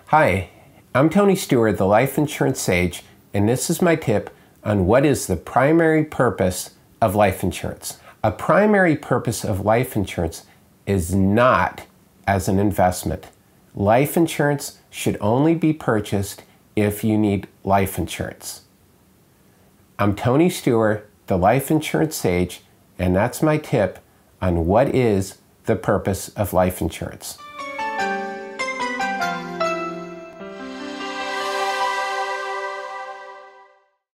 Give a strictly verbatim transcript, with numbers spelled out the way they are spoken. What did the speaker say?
Hi, I'm Tony Steuer, the Life Insurance Sage, and this is my tip on what is the primary purpose of life insurance. A primary purpose of life insurance is not as an investment. Life insurance should only be purchased if you need life insurance. I'm Tony Steuer, the Life Insurance Sage, and that's my tip on what is the purpose of life insurance.